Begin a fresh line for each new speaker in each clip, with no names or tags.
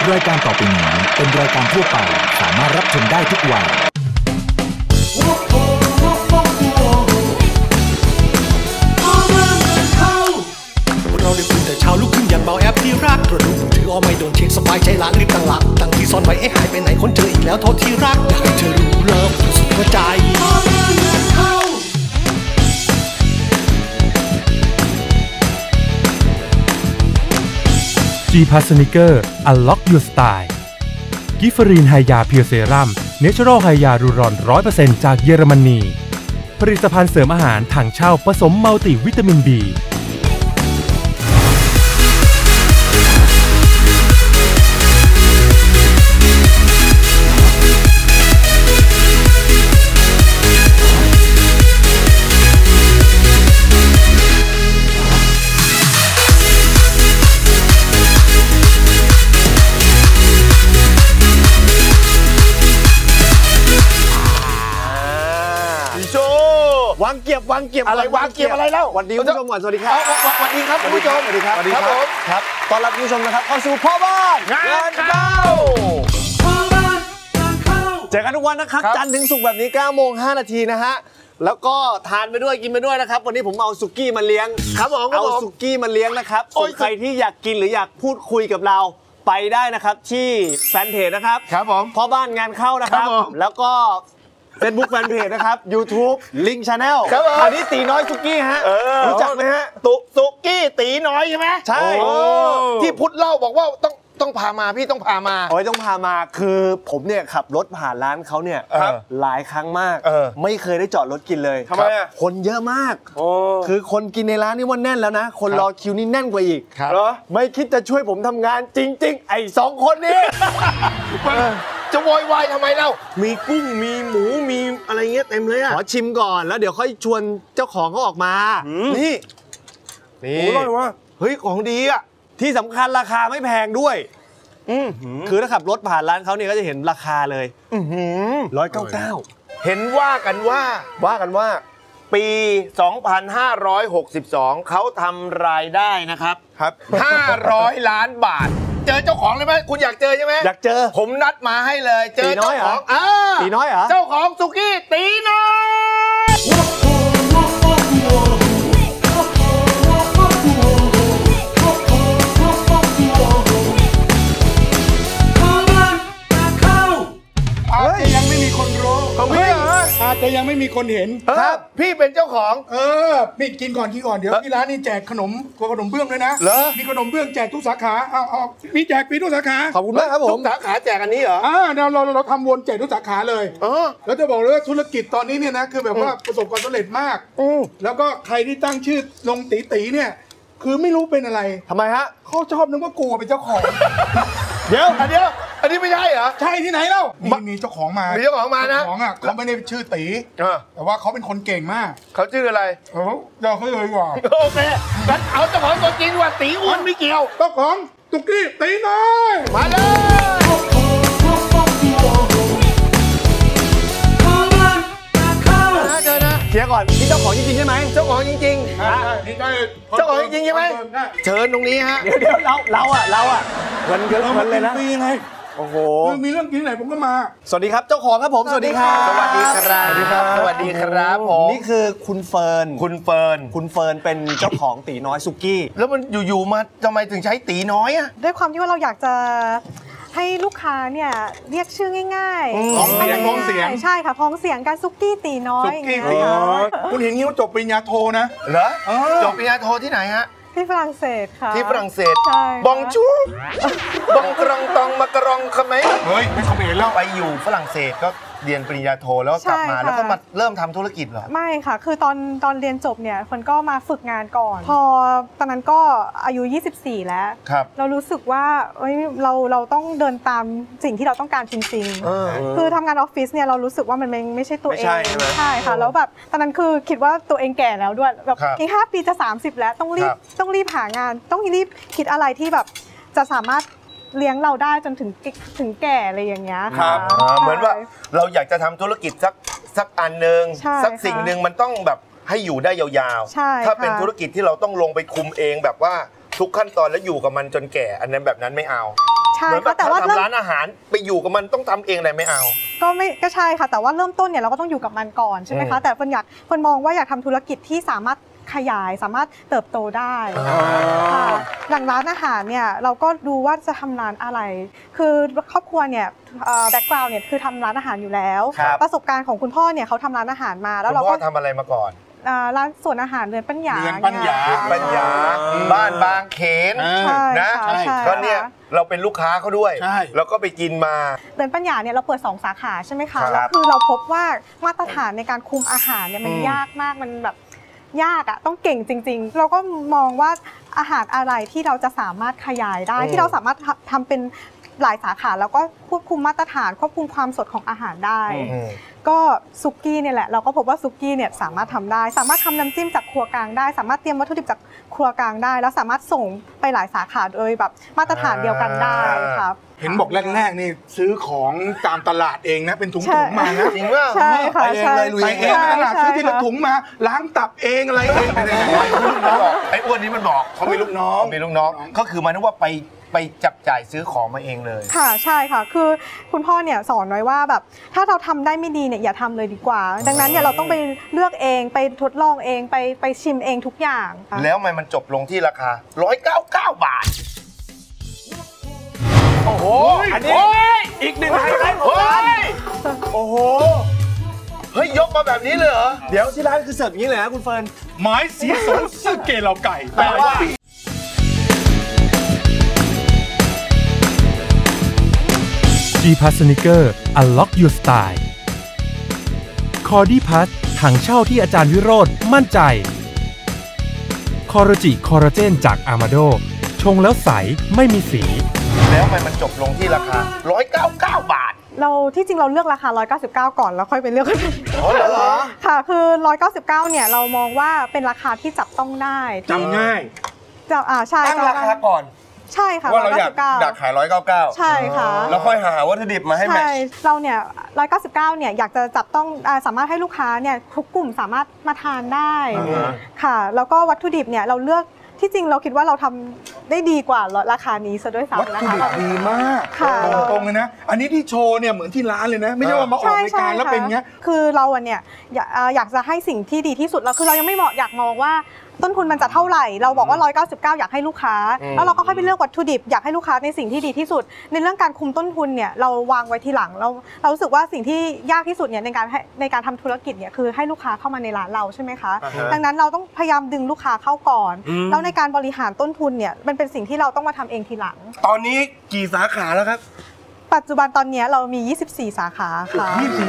รายการต่อไปนี้เป็นรายการทั่วไปสามารถรับชมได้ทุกวัย
เราได้ตื่นแต่เช้าลุกขึ้นอย่างเบาแอปที่รักตรวจดูมือถือไม่โดนเช็คสบายใจละรีบตั้งหลักตั้งที่ซ่อนไว้หายไปไหนคนเจออีกแล้วโทษที่รักอยากให้เธอรู้เลิฟสุดหัวใจ
G-Pass Sneaker Unlock Your Style กิฟเฟอรีนไฮยาเพียวเซรั่มเนเชอรัลไฮยารูรอน 100% จากเยอรมนีผลิตภัณฑ์เสริมอาหารถังเช่าผสมมัลติวิตามิน B
วางเก็บอะไรวางเก็บอะไรแล้ววันนี้คุณผู้ชมก่อนสวัสดีครับสวัสดีครับคุณผู้ชมสวัสดีครับครับต้อนรับคุณผู้ชมนะครับเข้าสู่พ่อบ้านงานเข้าเจอกันทุกวันนะครับจันทร์ถึงศุกร์แบบนี้ 9:05 น.นะฮะแล้วก็ทานไปด้วยกินไปด้วยนะครับวันนี้ผมเอาสุกี้มาเลี้ยงครับผมเอาสุกี้มาเลี้ยงนะครับส่วนใครที่อยากกินหรืออยากพูดคุยกับเราไปได้นะครับที่แฟนเพจนะครับครับผมพ่อบ้านงานเข้านะครับแล้วก็Facebook แฟนเพจนะครับ YouTube Link Channel อันนี้ตีน้อยสุกี้ฮะรู้จักไหมฮะ
สุกี้ตีน้อยใช่ไหม
ใช่
ที่พุทธเล่าบอกว่าต้องพามาพี่ต้องพามา
โอ้ยต้องพามาคือผมเนี่ยขับรถผ่านร้านเขาเนี่ยหลายครั้งมากไม่เคยได้จอดรถกินเลย
ทำไมอ่ะ
คนเยอะมากคือคนกินในร้านนี่ว่าแน่นแล้วนะคนรอคิวนี่แน่นกว่าอีกไม่คิดจะช่วยผมทำงานจริงๆไอ้2 คนนี้
จะโวยวายทำไมเล่า
มีกุ้งมีหมูมีอะไรเงี้ยเต็มเลยอ่ะขอชิมก่อนแล้วเดี๋ยวค่อยชวนเจ้าของเขาออกมานี่
โอ้ยว่า
เฮ้ยของดีอ่ะที่สำคัญราคาไม่แพงด้วยคือถ้าขับรถผ่านร้านเขาเนี่ยก็จะเห็นราคาเลย199
เห็นว่ากันว่าปี 2562 เขาทำรายได้นะครับ500 ล้านบาทเจอเจ้าของเลยไหมคุณอยากเจอใช่ไหม
อยากเจอ
ผมนัดมาให้เลยเจอเจ้าของ
ตีน้อยเหรอ
เจ้าของสุกี้ตีน้อย
ยังไม่มีคนรู้
ของพี่เหรอ
อาจจะยังไม่มีคนเห็น
ครับพี่เป็นเจ้าของ
นี่กินก่อนเดี๋ยวที่ร้านนี่แจกขนมเบื้องด้วยนะมีขนมเบื้องแจกทุกสาขาเอามีแจกฟรีทุกสาขา
ขอบคุณมากครับผม
ทุกสาขาแจกอันนี้เหรอ
เราทำวนแจกทุกสาขาเลยแล้วจะบอกเลยว่าธุรกิจตอนนี้เนี่ยนะคือแบบว่าประสบความสำเร็จมากแล้วก็ใครที่ตั้งชื่อลงตีเนี่ยคือไม่รู้เป็นอะไร
ทำไมฮะ
เขาชอบนึกว่ากูเป็นเจ้าของ
เดี๋ยวอันนี้ไม่ใช่เหรอ
ใช่ที่ไหนเล่ามีเจ้าของมา
มีเจ้าของมานะ
เจ้าของอ่ะเขาไม่ได้ชื่อตีแต่ว่าเขาเป็นคนเก่งมาก
เขาชื่ออะไร
เราเขาเลยว่า
โอเคงั้นเอาเจ้าของตัวจริงว่าตีอ้วนไม่เกี่ยว
เจ้าของสุกี้ตีน้อย
มาเลย
เคลียร์ก่อนนี่เจ้าของจริงๆใช่ไหม
เจ้าของจริงๆเจ้าของจริงๆใช่ไหมเชิญตรงนี้ฮะ
เดี๋ยวเราอ่ะเงินเลยนะ
มีไง
โอ้โห
มีเรื่องกินไหนผมก็มา
สวัสดีครับเจ้าของครับผมสวัสดีครับ
สวัสดีครับผม
นี่คือคุณเฟิร์นเป็นเจ้าของตีน้อยสุกี้
แล้วมันอยู่ๆมาทำไมถึงใช้ตีน้อยอ่ะ
ด้วยความที่ว่าเราอยากจะให้ลูกค้าเนี่ยเรียกชื่อง่ายๆ
พ้องเสียง
ใช่ค่ะพ้องเสียงการซุกี้ตีน้อย
คุณเห็นงี้ว่าจบปริญญาโทนะ
เหรอจบปริญญาโทที่ไหนฮะ
ที่ฝรั่งเศสค่ะ
ที่ฝรั่งเศส
ใช่
บองชูบองกรองตองมากรองคำไหม
เฮ้ยไม่เขา
เห็นแล้วไปอยู่ฝรั่งเศสก็เรียนปริญญาโทแล้วกลับมาแล้วก็มาเริ่มทำธุรกิจเหรอ
ไม่ค่ะคือตอนเรียนจบเนี่ยคนก็มาฝึกงานก่อนพอตอนนั้นก็อายุ24แล้วเรารู้สึกว่าเราต้องเดินตามสิ่งที่เราต้องการจริงๆคือทำงานออฟฟิศเนี่ยเรารู้สึกว่ามันไม่ใช่ตัวเองใช่ค่ะแล้วแบบตอนนั้นคือคิดว่าตัวเองแก่แล้วด้วยแบบอีก5 ปีจะ30แล้วต้องรีบหางานต้องรีบคิดอะไรที่แบบจะสามารถเลี้ยงเราได้จนถึงแก่อะไรอย่างเงี้ย
ครับเหมือนว่าเราอยากจะทำธุรกิจสักอันหนึ่งสักสิ่งหนึ่งมันต้องแบบให้อยู่ได้ยาวๆถ้าเป็นธุรกิจที่เราต้องลงไปคุมเองแบบว่าทุกขั้นตอนแล้วอยู่กับมันจนแก่อันนั้นแบบนั้นไม่เอา
ใช่ช่
เหมือนแบบ
แต่ว่า
ทำร้านอาหารไปอยู่กับมันต้องทำเองอะไรไม่เอา
ก็ใช่ค่ะแต่ว่าเริ่มต้นเนี่ยเราก็ต้องอยู่กับมันก่อนใช่ไหมคะแต่คนมองว่าอยากทำธุรกิจที่สามารถขยายสามารถเติบโตได้ค่ะอย่างร้านอาหารเนี่ยเราก็ดูว่าจะทำร้านอะไรคือครอบครัวเนี่ยแบ็กกราวด์เนี่ยคือทำร้านอาหารอยู่แล้วประสบการณ์ของคุณพ่อเนี่ยเขาทำร้านอาหารมาแล้วเราก็
ทำอะไรมาก่อน
ร้านส่วนอาหารเรือนปัญญา
บ้านบางเขนนะก็เนี่ยเราเป็นลูกค้าเขาด้วยแล้วก็ไปกินมา
เรือนปัญญาเนี่ยเราเปิด2 สาขาใช่ไหมคะแล้วคือเราพบว่ามาตรฐานในการคุมอาหารเนี่ยมันยากมากมันแบบยากอะต้องเก่งจริงๆเราก็มองว่าอาหารอะไรที่เราจะสามารถขยายได้ที่เราสามารถทำเป็นหลายสาขาแล้วก็ควบคุมมาตรฐานควบคุมความสดของอาหารได้ก็ซุกี้เนี่ยแหละเราก็พบว่าซุกี้เนี่ยสามารถทำได้สามารถทำน้ำจิ้มจากครัวกลางได้สามารถเตรียมวัตถุดิบจากครัวกลางได้แล้วสามารถส่งไปหลายสาขาโดยแบบมาตรฐานเดียวกันได้ครับ
เห็นบอกแรกๆนี่ซื้อของตามตลาดเองนะเป็นถุงๆมานะ
จริงว่า
ใช่ค่ะใช่
ไปเองตลาดซื้อทีละถุงมาล้างตับเองอะไรเอง
ไอ้อ้วนนี้มันบอกเขามีลูกน้องก็คือมันนึกว่าไปจับจ่ายซื้อของมาเองเลย
ค่ะใช่ค่ะคือคุณพ่อเนี่ยสอนไว้ว่าแบบถ้าเราทำได้ไม่ดีเนี่ยอย่าทำเลยดีกว่าดังนั้นเนี่ยเราต้องไปเลือกเองไปทดลองเองไปชิมเองทุกอย่าง
แล้วมันจบลงที่ราคา199 บาท
โอ้โหอันนี้อีกหนึ่งไฮไลท์ของร้านโอ้โห
เฮ้ยยกมาแบบนี้เลยเหรอ
เดี๋ยวที่ร้านคือเสิร์ฟอย่างนี้เลยนะคุณเฟิร์น
ไม้สีสนสึเกเหล่าไก่แปลว่า
G-Pass Sneaker Unlock Your Style Cordy Pass ถังเช่าที่อาจารย์วิโรจน์มั่นใจคอร์จิคอลลาเจนจากอามาโดชงแล้วใสไม่มีสี
แล้วมันจบลงที่ราคา199 บาท
เราที่จริงเราเลือกราคา199ก่อนแล้วค่อยไปเลือก
อ๋อเหรอ
ค่ะคือ199เนี่ยเรามองว่าเป็นราคาที่จับต้องได้
จำง่าย
ใช่
ตั้งราคาก่อน
ใช่ค่ะ
ว่าเราอยากขาย199
ใช่ค่ะ
แล้วค่อยหาวัตถุดิบมาให้แมทช์
เราเนี่ย199เนี่ยอยากจะจับต้องสามารถให้ลูกค้าเนี่ยทุกกลุ่มสามารถมาทานได้ค่ะแล้วก็วัตถุดิบเนี่ยเราเลือกที่จริงเราคิดว่าเราทำได้ดีกว่าราคานี้ซะด้วยซ้ำนะคะ
วัตถุดิบดีมากตรงเลยนะอันนี้ที่โชว์เนี่ยเหมือนที่ร้านเลยนะไม่ใช่ว่ามาออกรายการแล้วเป็นเงี้ย
คือเราเนี่ยอยากจะให้สิ่งที่ดีที่สุดเราคือเรายังไม่อยากมองว่าต้นทุนมันจะเท่าไหร่เราบอกว่า199อยากให้ลูกค้าแล้วเราก็ค่อยไปเลือกวัตถุดิบอยากให้ลูกค้าในสิ่งที่ดีที่สุดในเรื่องการคุมต้นทุนเนี่ยเราวางไว้ทีหลังเรารู้สึกว่าสิ่งที่ยากที่สุดเนี่ยในการทำธุรกิจเนี่ยคือให้ลูกค้าเข้ามาในร้านเราใช่ไหมคะดังนั้นเราต้องพยายามดึงลูกค้าเข้าก่อนแล้วในการบริหารต้นทุนเนี่ยมันเป็นสิ่งที่เราต้องมาทำเองทีหลัง
ตอนนี้กี่สาขาแล้วครับ
ปัจจุบันตอนนี้เรามี24 สาขาค่ะ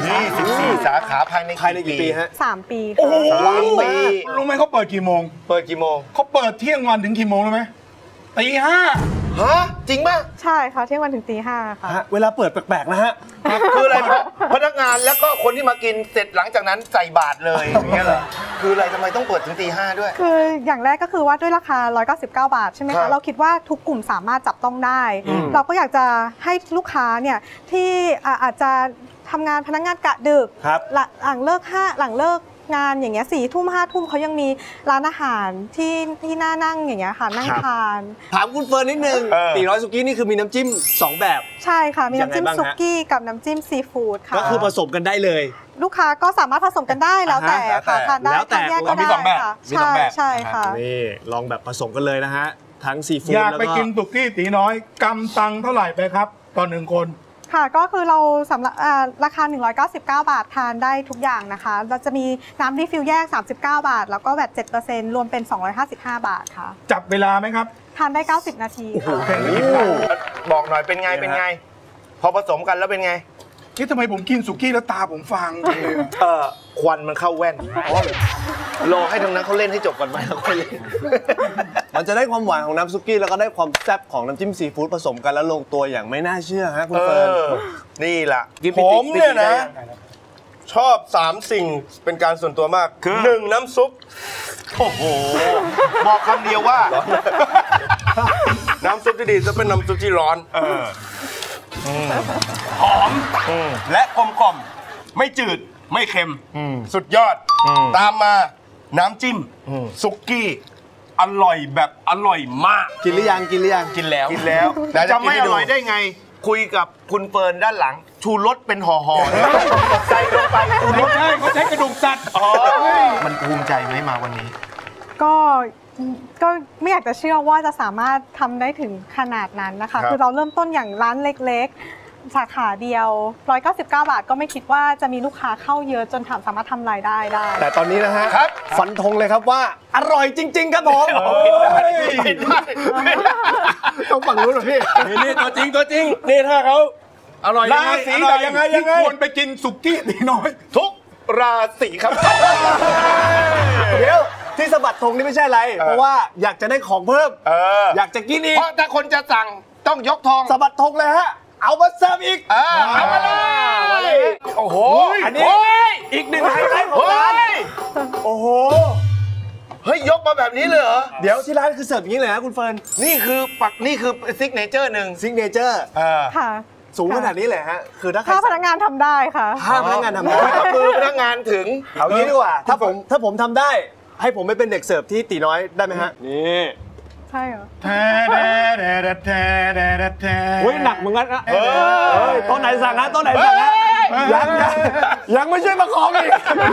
24 สาขาภายใน
กี่ปีฮะ
3 ปี
โอ้โหรู้ไหมเขาเปิดกี่โมงเขาเปิดเที่ยงวันถึงกี่โมงรู้ไหมตี 5
ฮะจริงป่ะ
ใช่ค่ะเที่ยงวันถึงตี 5ค่ะ
เวลาเปิดแปลกๆนะฮะ
คืออะไรพนักงานแล้วก็คนที่มากินเสร็จหลังจากนั้นใส่บาตรเลยอย่างเงี้ยเหรอคืออะไรทำไมต้องเปิดถึงตี 5ด้วย
คืออย่างแรกก็คือว่าด้วยราคา199 บาทใช่ไหมคะเราคิดว่าทุกกลุ่มสามารถจับต้องได้เราก็อยากจะให้ลูกค้าเนี่ยที่อาจจะทำงานพนักงานกะดึกหลังเลิกงานอย่างเงี้ย4 ทุ่ม 5 ทุ่มเขายังมีร้านอาหารที่น่านั่งอย่างเงี้ยค่ะนั่งทาน
ถามคุณเฟิร์นนิดนึงตีน้อยสุกี้นี่คือมีน้ำจิ้ม2แบบ
ใช่ค่ะมีน้ำจิ้มสุกี้กับน้ำจิ้มซีฟู้ดค่ะ
ก็คือผสมกันได้เลย
ลูกค้าก็สามารถผสมกันได้แล้วแต่ค่ะทานได้ทานแยกก็ได้ค่ะใช่ค่ะ
นี่ลองแบบผสมกันเลยนะฮะทั้งซีฟู้ด
อยากไปกินสุกี้ตีน้อยกำตังเท่าไหร่ไปครับต่อ1 คน
ค่ะก็คือเราสำหรับราคา199 บาททานได้ทุกอย่างนะคะเราจะมีน้ำรีฟิลแยก39 บาทแล้วก็แวต 7% รวมเป็น255 บาทค่ะ
จับเวลาไหมครับ
ทานได้90 นาทีค่ะ
บอกหน่อยเป็นไงพอผสมกันแล้วเป็นไง
คิดทำไมผมกินสุกี้แล้วตาผมฟางเลย
ควันมันเข้าแว่นรอให้ตรงนั้นเขาเล่นให้จบก่อนไหมแล้วค่อยเล่น
มันจะได้ความหวานของน้ำซุกี้แล้วก็ได้ความแซ่บของน้ำจิ้มซีฟู้ดผสมกันแล้วลงตัวอย่างไม่น่าเชื่อฮะคุณเฟิร์น
นี่แหละผมเนี่ยนะชอบ3 สิ่งเป็นการส่วนตัวมากคือ1น้ำซุปโอ้โหบอกคำเดียวว่าน้ำซุปที่ดีจะเป็นน้ำซุปที่ร้อนหอมและกลมกล่อมไม่จืดไม่เค็มสุดยอดตามมาน้ำจิ้มซุกี้อร่อยแบบอร่อยมาก
กินหรือยังกินหรือยัง
กินแล้วจะไม่อร่อยได้ไงคุยกับคุณเฟิร์นด้านหลังชูรสเป็นห่อๆใส่ลงไปไม่ใช่เขาใช้กระดูกสัตว์มันภูมิใจไหมมาวันนี้
ก็ไม่อยากจะเชื่อว่าจะสามารถทำได้ถึงขนาดนั้นนะคะคือเราเริ่มต้นอย่างร้านเล็กๆสาขาเดียว199 บาทก็ไม่คิดว่าจะมีลูกค้าเข้าเยอะจนสามารถทำรายได้ได้
แต่ตอนนี้นะฮะฟันธงเลยครับว่าอร่อยจริงๆครับผมต้องฝั่งนู้นหรอพี่
นี่ตัวจริงนี่ถ้าเขาอร่อย
ราศีไหนยังไงควรไปกินสุกี้ตีน้อย
ทุกราศีครับ
เดี๋ยวที่สะบัดธงนี่ไม่ใช่อะไรเพราะว่าอยากจะได้ของเพิ่มอยากจะกินอีก
เพราะถ้าคนจะสั่งต้องยกทอง
สะบัดธงเลยฮะเอามาเสิร์ฟอีก
เอามาเลยโอ้โห
อันนี้อีกหนึ่งไฮไลท์ของร้านโอ้โห
เฮ้ยยกมาแบบนี้เลยเหรอ
เดี๋ยวที่ร้านคือเสิร์ฟอย่างนี้เลยนะคุณเฟิร์น
นี่คือซิกเนเจอร์หนึ่ง
ซิกเนเจอร์
ค่ะ
สูงขนาดนี้เลยฮะคือ
ถ้าพนักงานทำได้ค่ะ
ถ้าพนักงานทำได้
มือพนักงานถึง
เอางี้ดีกว่าถ้าผมทำได้ให้ผมไปเป็นเด็กเสิร์ฟที่ตีน้อยได้ไหมฮะนี่
ใช่เหรอ
เฮ้ยหนักเหมือนกันนะโต๊ะไหนสั่งนะโต๊ะไหนสั่งนะยังไม่ช่วยประคองอีก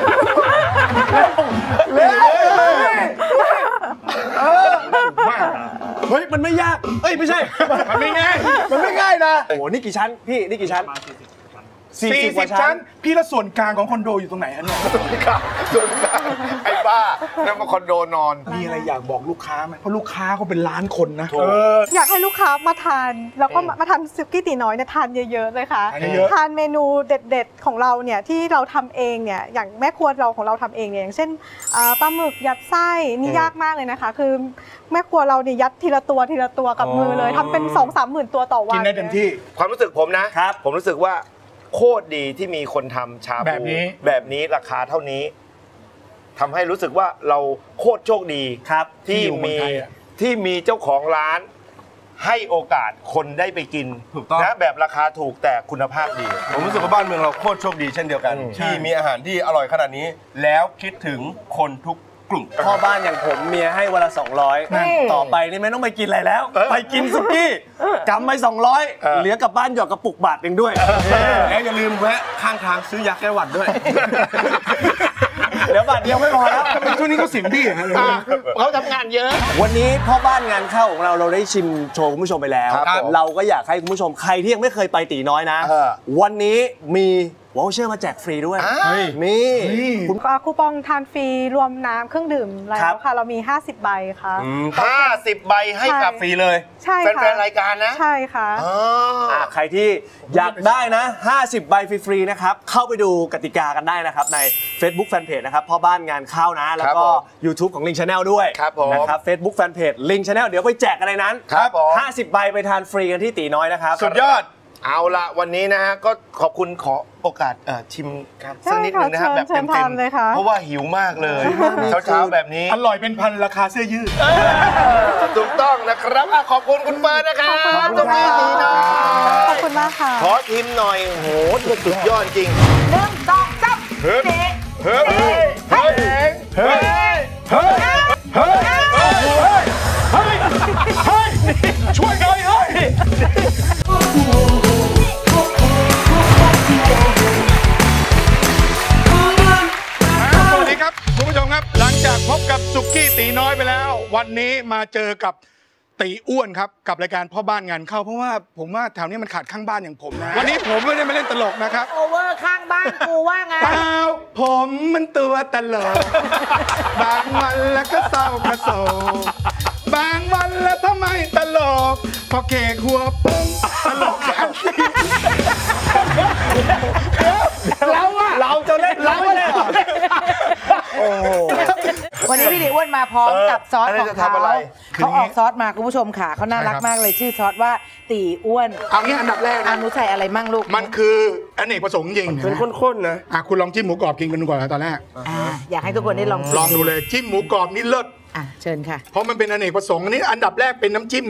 เฮ้ยมันไม่ยากไม่ใช่
มันไม่ง่
ายนะโอ้โหนี่กี่ชั้นพี่นี่กี่ชั้น
40 ชั้นพี่ละส่วนกลางของคอนโดอยู่ตรงไหนฮะเนี่ย
ส่วนกลางไอ้บ้านั่นมาคอนโดนอน
มีอะไรอยากบอกลูกค้าไหมเพราะลูกค้าเขาเป็นล้านคนนะ
อยากให้ลูกค้ามาทานแล้วก็มาทานสุกี้ตีน้อยเนี่ยทานเยอะๆเลยค่ะทานเมนูเด็ดๆของเราเนี่ยที่เราทำเองเนี่ยอย่างแม่ครัวเราของเราทำเองเนี่ยอย่างเช่นปลาหมึกยัดไส้นี่ยากมากเลยนะคะคือแม่ครัวเราเนี่ยยัดทีละตัวกับมือเลยทำเป็น 2-3 หมื่นตัวต่อวัน
กินได้เต็มที่
ความรู้สึกผมนะผมรู้สึกว่าโคตรดีที่มีคนทำชาบูแบบนี้ราคาเท่านี้ทำให้รู้สึกว่าเราโคตรโชคดี
ครับ
ที่มีเจ้าของร้านให้โอกาสคนได้ไปกินนะแบบราคาถูกแต่คุณภาพดีผมรู้สึกว่าบ้านเมืองเราโคตรโชคดีเช่นเดียวกันที่มีอาหารที่อร่อยขนาดนี้แล้วคิดถึงคนทุกกลุ่ม
พ่อบ้านอย่างผมเมียให้วันละ200ต่อไปนี่ไม่ต้องไปกินอะไรแล้วไปกินสุกี้กำไป200เหลือกลับบ้านหยอดกระปุกบาทนึงด้วย
แล้วอย่าลืมแวะข้างทางซื้อยาแก้หวัดด้วย
เดี๋ยวบาทเดียวไม่พอแล้ว
ช่วงนี้เขาเสียงดี
เขาทำงานเยอะ
วันนี้พ่อบ้านงานเข้าของเราได้ชิมโชว์คุณผู้ชมไปแล้วเราก็อยากให้คุณผู้ชมใครที่ยังไม่เคยไปตีน้อยนะวันนี้มีวอลเชอร์มาแจกฟรีด้วยนี่
คูปองทานฟรีรวมน้ำเครื่องดื่มแล้วค่ะเรามี50 ใบค่ะ
50 ใบให้กับฟรีเลย
ใช่ค่ะ
แฟนรายการนะ
ใช่ค่ะ
ใครที่อยากได้นะ50 ใบฟรีๆนะครับเข้าไปดูกติกากันได้นะครับใน Facebook Fanpage นะครับพ่อบ้านงานเข้านะแล้วก็ YouTube ของ Link Channel ด้วยนะครับ Facebook Fanpage Link Channel เดี๋ยวไปแจกกันในนั้น50 ใบไปทานฟรีกันที่ตีน้อยนะครับ
สุดยอดเอาละวันนี้นะฮะก็ขอบคุณขอโอกาสชิมสักนิดนึงนะครับแบบเต็มๆเพราะว่าหิวมากเลยเช้าๆแบบนี้
อร่อยเป็นพันราคาเสื้อยืด
ถูกต้องนะครับขอบคุณคุณเฟิร์นนะครับ
ขอบคุณมากค่ะ
ขอชิมหน่อยโหสุดยอดจริง
1 2 3เฮ้ยเฮ้ยเฮ้ยเฮ้ยเฮ้ยเฮ้ยเฮ้ยช่วยหน่อยเฮ้ย
สวัสดีครับคุณผู้ชมครับหลังจากพบกับสุกี้ตีน้อยไปแล้ววันนี้มาเจอกับตีอ้วนครับกับรายการพ่อบ้านงานเข้าเพราะว่าผมว่าแถวนี้มันขาดข้างบ้านอย่างผมนะวันนี้ผมไม่ได้มาเล่นตลกนะครับ
โอเวอร์ข้างบ้านกูว่าไง
เปล่าผมมันตัวตลกบางวันแล้วก็เศร้ากระโศกบางวันแล้วทำไมตลกพอเกกหัวปุ้งตลกกัน
เราจะเล่นเราเลย
วันนี้พี่ตีอ้วนมาพร้อมกับซอสของเขาออกซอสมาคุณผู้ชมค่ะเขาน่ารักมากเลยชื่อซอสว่าตีอ้วน
เอางี้อันดับแรก
หนูใส่อะไรมั่งลูก
มันคืออเนกประสงค์จริง
เป็นข้นๆนะ
คุณลองจิ้มหมูกรอบกินกันก่อนนะตอนแรก
อยากให้ทุกคนได้ลอง
ดูเลยจิ้มหมูกรอบนี่เลิศ
เชิญค่ะ
เพราะมันเป็นอเนกประสงค์อันนี้อันดับแรกเป็นน้ำจิ้มนะ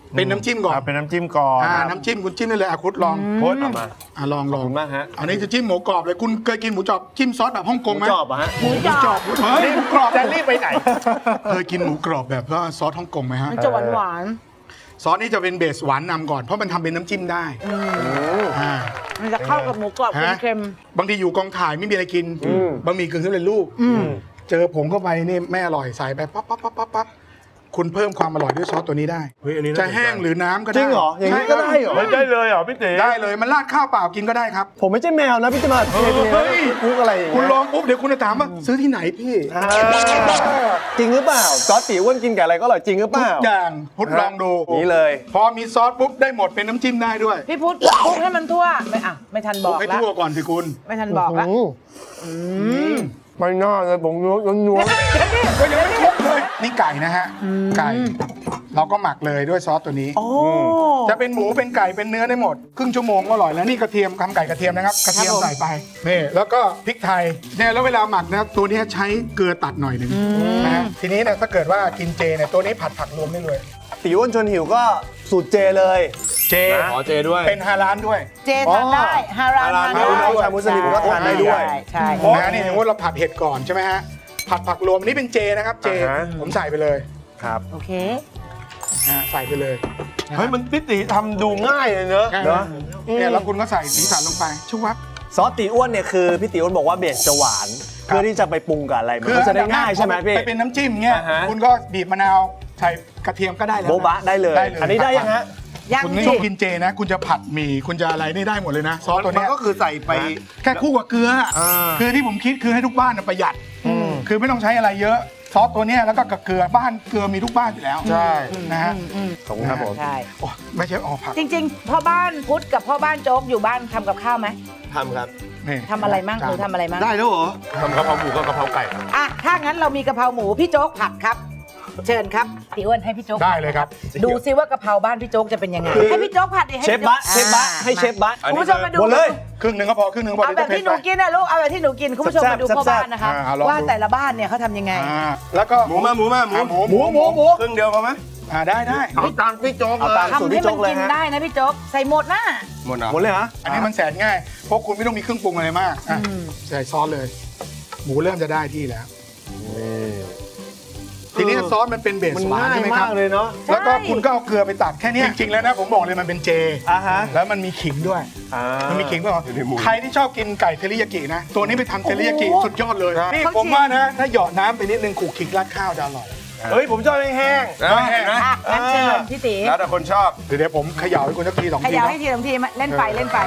เป็นน้ำจิ้มก่อน
เป็นน้ำจิ้มก่อน
น้ำจิ้มคุณจิ้มได้เลยคุณลอง
โค้ดเอามา
ลอง
มากฮะ
อันนี้จะจิ้มหมูกรอบเลยคุณเคยกินหมูจอบจิ้มซอสแบบฮ่องกงไหม
หมูจอบฮะ
หมูจอบเฮ้ยหมูกรอบ
จะรีบไปไหน
เคยกินหมูกรอบแบบว่าซอสฮ่องกงไหมฮะ
มันจะหวาน
ซอสนี่จะเป็นเบสหวานนำก่อนเพราะมันทำเป็นน้ำจิ้มได้
มันจะเข้ากับหมูกรอบเค็ม
บางทีอยู่กองถ่ายไม่มีอะไรกินบะหมี่กึ่งสำเร็จรูปเจอผงเข้าไปนี่ไม่อร่อยใส่ไปปั๊บคุณเพิ่มความอร่อยด้วยซอสตัวนี้ได้จะแห้งหรือน้ำก็ได้
จริงเหรออย่างนี้ก็ได้เหรอ
ได้เลยเหรอพี่เต๋
ได้เลยมันราดข้าวเปล่ากินก็ได้ครับ
ผมไม่ใช่แมวนะพี่จะมาคุกอะไร
คุณลองปุ๊บเดี๋ยวคุณจะถามว่าซื้อที่ไหนพี่
จริงหรือเปล่าซอสตีอ้วนกินกับอะไรก็อร่อยจริงหรือเปล่า
ทุกอย่างพุทธลองดู
นี่เลย
พอมีซอสปุ๊บได้หมดเป็นน้ำจิ้มได้ด้วย
พี่พุทธคลุกให้มันทั่วไม่ทันบอกแล้ว
ให้ทั่วก่อนสิคุณ
ไม่ทันบอกแล้ว
ไม่น่าเลยผมนัว
ก็ยังไม่ครบเลยนี่ไก่นะฮะไก่เราก็หมักเลยด้วยซอสตัวนี้จะเป็นหมูเป็นไก่เป็นเนื้อได้หมดครึ่งชั่วโมงก็อร่อยแล้วนี่กระเทียมทำไก่กระเทียมนะครับกระเทียมใส่ไปนี่แล้วก็พริกไทยเนี่ยแล้วเวลาหมักนะตัวนี้ใช้เกลือตัดหน่อยหนึ่งนะทีนี้เนี่ยถ้าเกิดว่ากินเจเนี่ยตัวนี้ผัดผักรวมได้เลย
ตีอ้วนชวนหิวก็สูตรเจเลย
เจ
ขอเจด้วย
เป็นฮาลาลด้วย
เจทานได้ฮาลาลทานได้
ชาวมุสลิมก็ทานได้ด้วย
ใช่
นะนี่สมมติเราผัดเห็ดก่อนใช่ไหมฮะผัดผักรวมนี่เป็นเจนะครับเจผมใส่ไปเลย
ครับ
โอเค
ใส่ไปเลย
เฮ้ยมันพี่ตีทำดูง่ายเลยเนอะ
เนี่ยแล้วคุณก็ใส่สีสันลงไปชุบวับ
ซอสตีอ้วนเนี่ยคือพี่ตีอ้วนบอกว่าเบสจะหวานเพื่อที่จะไปปรุงกับอะไรมันก็จะได้ง่ายใช่ไหมพี่
ไปเป็นน้ำจิ้มเนี่ยคุณก็บีบมะนาวใส่กระเทียมก็ได้แล้ว
โบ๊ะบะได้เลยอันนี้ได้ยังฮะ
คุณไม่ต้องกินเจนะคุณจะผัดหมี่คุณจะอะไรนี่ได้หมดเลยนะซอสตัวนี้
ก็คือใส่ไป
แค่คู่กับเกลือคือที่ผมคิดคือให้ทุกบ้านประหยัดคือไม่ต้องใช้อะไรเยอะซอสตัวนี้แล้วก็กับเกลือบ้านเกลือมีทุกบ้านอยู่แล้ว
ใช่
นะฮะ
ขอบคุณครับผม
ใช่
ไม่ใช่ผัก
จริงๆพ่อบ้านพุทธกับพ่อบ้านโจ๊กอยู่บ้านทำกับข้าวไหม
ทำครับ
ทำอะไรมั่งหรือทำอะไรมั่ง
ได้แล้วเหรอทำกะเพราหมูกับกะเพราไก่
ถ้างั้นเรามีกะเพราหมูพี่โจ๊กผัดครับเชิญครับพี่อ้วนให้พี่โจ๊ก
ได้เลยครับ
ดูซิว่ากะเพราบ้านพี่โจ๊กจะเป็นยังไงให้พี่โจ๊กผัดดิ
เชฟบะให้เชฟบะ
คุณผู้ชมมาดู
หมดเลย
ครึ่งหนึ่งก็พอครึ่งหนึ่งพอ
เอาแบบที่หนูกินนะลูกเอาแบบที่หนูกินคุณผู้ชมมาดูพ่อบ้านนะคะว่าแต่ละบ้านเนี่ยเขาทำยังไง
แล้วก็
หมูครึ่งเดียวพอไหม
ได้
เอาตามพี่โจ๊กเลย
ทำให้มันกินได้นะพี่โจ๊กใส่หมดนะ
หมด
เลยฮะ
อันนี้มันแสนง่ายเพราะคุณไม่ต้องมีเครื่องปรุงอะไรมากใส่ซอสเลยหมูเริ่มจะได้ที่แล้วทีนี้ซอสมันเป็นเบสหวานใช่ไหมครับ
เลยเนาะ
แล้วก็คุณก็เอาเกลือไปตัดแค่นี้จริงๆแล้วนะผมบอกเลยมันเป็นเจแล้วมันมีขิงด้วยมันมีขิงด้วยใครที่ชอบกินไก่เทริยากินะตัวนี้ไปทำเทริยากิสุดยอดเลยนี่ผมว่านะถ้าหยอดน้ำไปนิดนึงขูดขิงราดข้าวจะอร่อย
เฮ้ยผมชอบแห้ง
นะงั้นเชิญพี่ตี
แล้วแต่คนชอบ
เดี๋ยวผมเขย่าให้คุณสักที2 ที
เขย่าให้ที2 ทีเล่นไฟ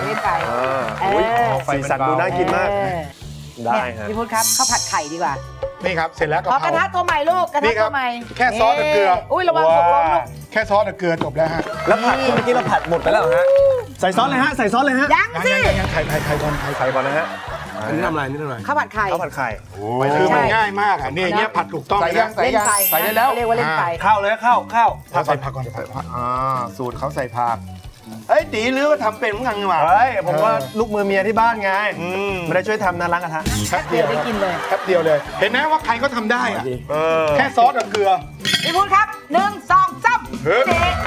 ไฟสั่นดูน่ากินมากได้
ครับพี่พุทธครับข้าวผัดไข่ดีกว่า
นี่ครับเสร็จแล้ว
กระทะตัวใหม่ลูกกระทะตัวใหม่
แค่ซอสกับเกลือ
อุ้ยระวังตกลงลูก
แค่ซอสกับเกลือจบแล้วฮะ
แล้วผัดเมื่อกี้เราผัดหมดไปแล้วฮะใส่ซอสเลยฮะใส่ซอสเลยฮะ
ยังสิ
ยังไข่ก่อน
นะฮะ
อันนี้ทำอะไรนี่ทำอะไร
ข้าวผัดไข่
คือมันง่ายมากอ่ะนี่เงี้ยผัดถูกต้อง
ใส่ได้แล้ว
เรียกว่าเล่นไฟ
ข้าวเลยข้าว
ใส่ผักก่อน
สูตรเขาใส่ผักเฮ้ยตีหรือว่าทำเป็นเหมือนกันหว่า
เฮ้ยผมว่าลูกมือเมียที่บ้านไงไม่ได้ช่วยทำนะล้างกระทะ
แป๊บเดียวได้กินเลย
แป๊บเดียวเลยเห็นไหมว่าใครก็ทำได้อะแค่ซอสกับเกลือ
พี่พุทธครับ1 2 3เฮ้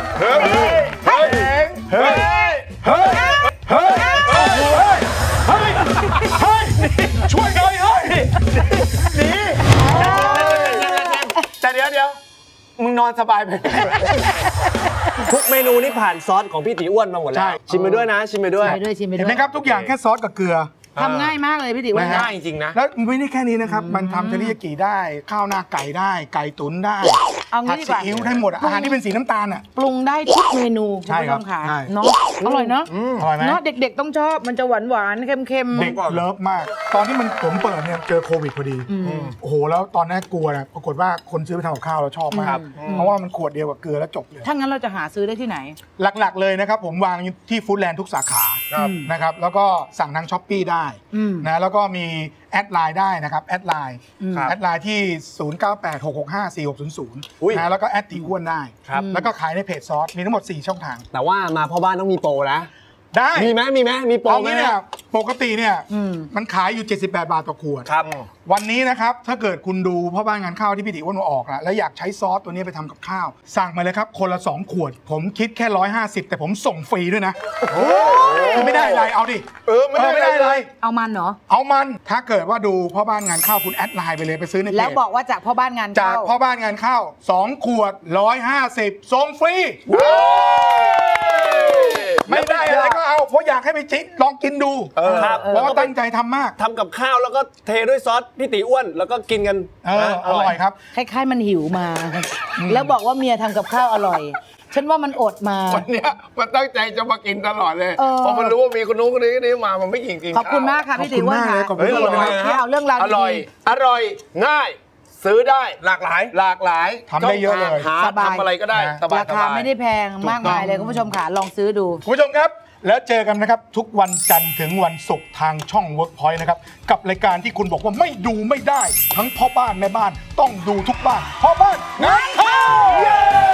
ช่วยหน่อยเฮ้ย
นี่แต่เดี๋ยวมึงนอนสบายไปทุกเมนูนี่ผ่านซอสของพี่ตีอ้วนมาหมดแล้วชิมไปด้วยนะชิมไปด้วย
เห็นไหมครับทุกอย่างแค่ซอสกับเกลือ
ทำง่ายมากเลยพี่ติ๋ว
ง่ายจริงๆนะ
แล้วไม่ได้แค่นี้นะครับมันทำเทริยากิได้ข้าวหน้าไก่ได้ไก่ตุ๋นได้ผัดซีอิ๊วได้หมดอาหารที่เป็นสีน้ำตาลอ่ะ
ปรุงได้ทุกเมนูใช่ครับเนาะอร่อยเนาะ
อร่อยไหม
เนาะเด็กๆต้องชอบมันจะหวานๆเค็ม
ๆเด็กเลิฟมากตอนที่ผมเปิดเนี่ยเจอโควิดพอดีโอ้โหแล้วตอนนั้นกลัวนะปรากฏว่าคนซื้อไปทำกับข้าวเราชอบมากเพราะว่ามันขวดเดียวกับเกลือแล้วจบเลย
ถ้างั้นเราจะหาซื้อได้ที่ไหน
หลักๆเลยนะครับผมวางที่ฟู้ดแลนด์ทุกสาขานะครับแล้วก็สั่งทางช้อปปี้ได้นะแล้วก็มีแอดไลน์ได้นะครับแอดไลน์ที่0986654600นะแล้วก็แอดตีอ้วนได้แล้วก็ขายในเพจซอสมีทั้งหมด4ช่องทาง
แต่ว่ามาพ่อบ้านต้องมีโปรนะ
ได้
มีไหมมีโปรไหม
เนี่ยปกติเนี่ยมันขายอยู่78 บาทต่อขวด
ครับ
วันนี้นะครับถ้าเกิดคุณดูพ่อบ้านงานข้าวที่พี่ติอ้วนออกนะแล้วอยากใช้ซอสตัวนี้ไปทำกับข้าวสั่งมาเลยครับคนละ2 ขวดผมคิดแค่150แต่ผมส่งฟรีด้วยนะไม่ได้อะไรเอาดิไม่ได้อะไร
เอามันเหรอ
เอามันถ้าเกิดว่าดูพ่อบ้านงานข้าวคุณแอดไลน์ไปเลยไปซื้อในเพจ
แล้วบอกว่าจากพ่อบ้านงานข้าว
จากพ่อบ้านงานข้าว2 ขวด150ส่งฟรีไม่ได้อะไรก็เอาเพราะอยากให้ไปชิมลองกินดูเพราะว่าตั้งใจทำมาก
ทำกับข้าวแล้วก็เทด้วยซอสพี่ตีอ้วนแล้วก็กินกัน
อร่อยครับ
คล้ายๆมันหิวมาแล้วบอกว่าเมียทำกับข้าวอร่อยฉันว่ามันอดมา
วันนี้มันตั้งใจจะมากินตลอดเลยพอมันรู้ว่ามีคนนู้นคนนี้มามันไม่กิน
ขอบคุณมากค่ะพี่ตีอ้วนค่ะที่เอาเรื่องราว
อร่อยง่ายซื้อได้หลากหลาย
ทำได้เยอะเลย
ทำอะไรก็ได้
ราคาไม่ได้แพงมากมายเลยคุณผู้ชมค่ะลองซื้อดู
คุณผู้ชมครับแล้วเจอกันนะครับทุกวันจันทร์ถึงวันศุกร์ทางช่อง Workpoint นะครับกับรายการที่คุณบอกว่าไม่ดูไม่ได้ทั้งพ่อบ้านแม่บ้านต้องดูทุกบ้านพ่อบ้านงานข้าว